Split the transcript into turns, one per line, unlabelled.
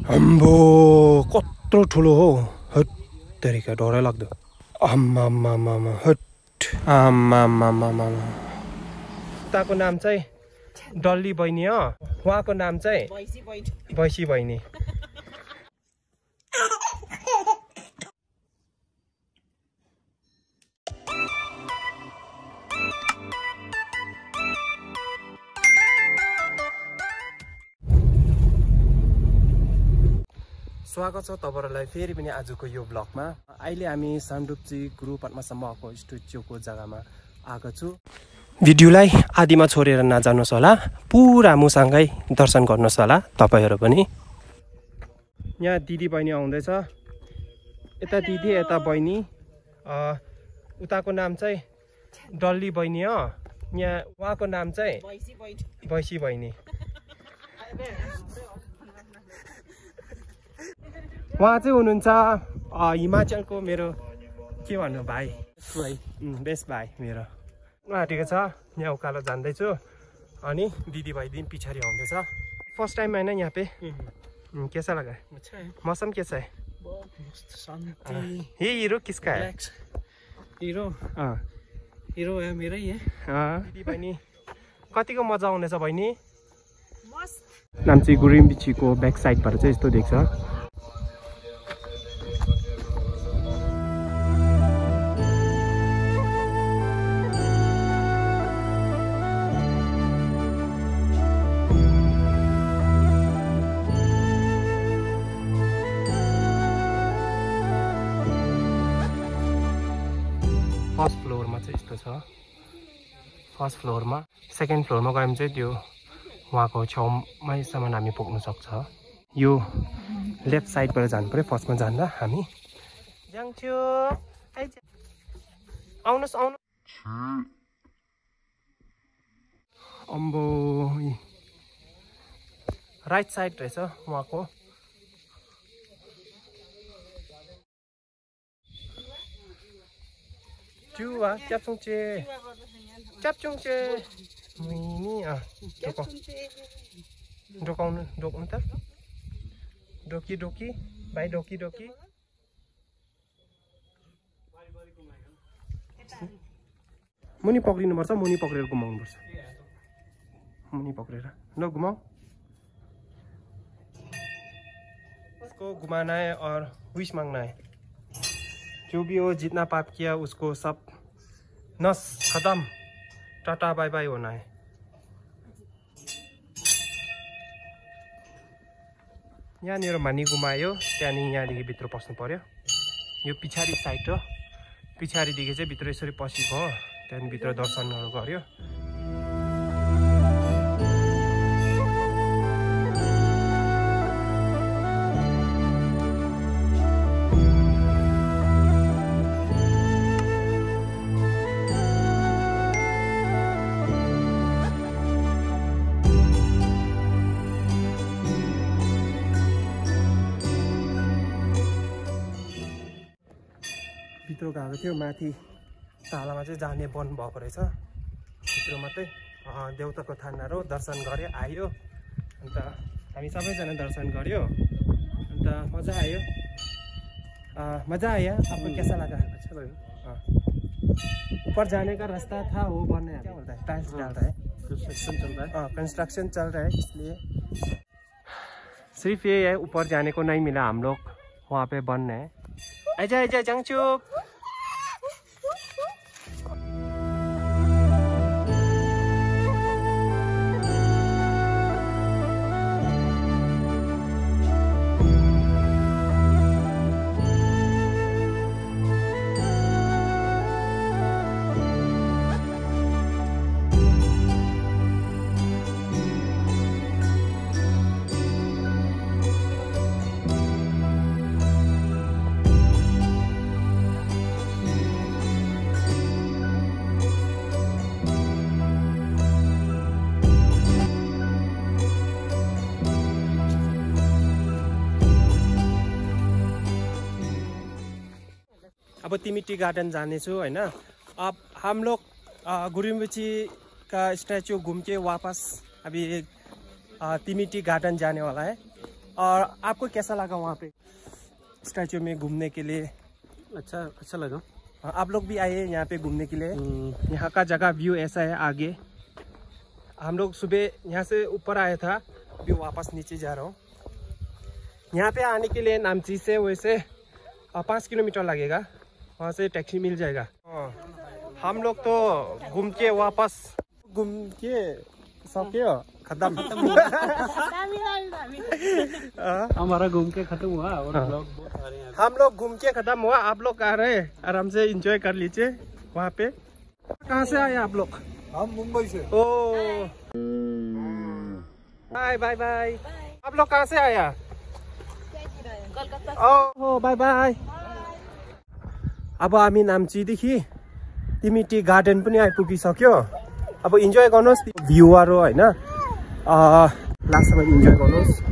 अम्बो कत्रो ठुलो हो हट तेरिका डरै लाग्दो आम्मामामामा हट आम्मामामामा उताको नाम चाहिँ डल्ली बहिनी हो उहाँको नाम चाहिँ बैसी बहिनी स्वागत छ तपाईहरुलाई फेरि पनि आजको यो ब्लगमा। अहिले हामी सामडुप्ची गुरु पद्मसम्मको स्ट्याच्युको जग्गामा आएको छु। भिडियोलाई आदिमा छोडेर नजानुहोस् होला, पुरा मुसँगै दर्शन गर्नुहोस् होला तपाईहरु पनि। यहाँ दिदी बहिनी आउँदैछ, यता दिदी यता बहिनी। उताको नाम चाहिँ डल्ली बहिनी हो, यहाँ उहाँको नाम चाहिँ बैसी बहिनी। उहाँ चाहिँ हुनुहुन्छ हिमाचलको मेरो के भन्नु भाइ, बेस्ट भाइ मेरो। आँटेको छ, यहाँ उकालो जान्दैछु अनि दिदी भाइ दिन पछाडि आउँदैछ। फर्स्ट टाइम होइन यहाँ पे। कैसा लगा? मौसम कैसा है? ये हीरो किसका है?
हीरो हीरो है मेरै है।
दिदी बहिनी कतिको मजा आउँदैछ बहिनी? नाम्ची गुरिम्बिचीको ब्याक साइडबाट चाहिँ यस्तो देख्छ। फर्स्ट फ्लोरमा चाहिँ यस्तो छ। फर्स्ट फ्लोरमा, सेकेन्ड फ्लोरमा गयौँ चाहिँ त्यो उहाँको छेउमैसम्म हामी पुग्न सक्छ। यो लेफ्ट साइडबाट जानु पर्यो फर्स्टमा जाँदा हामी। जान्छु आउनुहोस् आउनु। अम्बो राइट साइड रहेछ उहाँको। Chua, chap chung che, ini dokong ta, doki, bye doki. मुनि पक्रिनु पर्छ, मुनि पक्रेर घुमाउनु पर्छ। मुनि पक्रेर ल घुमाऊ। उसको घुमाना है और विश मांगना है। जो भी हो, जितना पाप किया उसको सब नस खत्म, टाटा बाय बाय होना है। यहाँनिर मानि घुमायो, त्यहाँदेखि यहाँदेखि भित्र पस्नु पर्यो। यो पछाडि साइड हो, पछाडिदेखि चाहिँ भित्र यसरी पसेको हो, त्यहाँदेखि भित्र दर्शनहरू गर्यो। भित्र गएको थियो, माथि तालामा चाहिँ जाने बन्द भएको रहेछ। भित्र मात्रै देउताको थानहरू दर्शन गऱ्यो आयो। अन्त हामी सबैजना दर्शन गऱ्यो, अन्त मजा आयो। मजा आयो। आपको कैसा लगा? अच्छा लगा। ऊपर जाने का रास्ता था, वो बनने क्या बोलता है, टाइल्स डाल रहा है, कंस्ट्रक्शन चल रहा है। कंस्ट्रक्शन चल रहा है, इसलिए सिर्फ ये है, ऊपर जाने को नहीं मिला हम लोग, वहाँ पे बनना है। आजा जंगचुक। अब तिमिटी गार्डन जाने छु हैन। अब हम लोग गुरिम्बिची का स्टैचू घूम के वापस अभी तिमिटी गार्डन जाने वाला है। और आपको कैसा लगा वहाँ पे स्टैचू में घूमने के लिए?
अच्छा लगा।
आप लोग भी आए यहाँ पे घूमने के लिए। यहाँ का जगह व्यू ऐसा है। आगे हम लोग सुबह यहाँ से ऊपर आया था, अभी वापस नीचे जा रहा हूँ। यहाँ पे आने के लिए नामची से वैसे 5 किलोमीटर लगेगा, वहाँ से टैक्सी मिल जाएगा। हम लोग तो घूम के वापस घूम के सक्यो, खत्म।
हमारा घूम के खत्म हुआ और लोग बहुत आ रहे हैं।
हम लोग घूम के खत्म हुआ, आप लोग आ रहे हैं, आराम से एंजॉय कर लीजिए वहाँ पे। कहाँ से आए आप लोग?
हम मुंबई से।
Oh bye bye bye. आप लोग कहाँ से आया? Oh bye bye. अब हामी नाम्चीदेखि तिमी टी गार्डन पनि आइपुगिसक्यो। अब इन्जोय गर्नुहोस् भ्यूहरू होइन, लास्टसम्म इन्जोय गर्नुहोस्।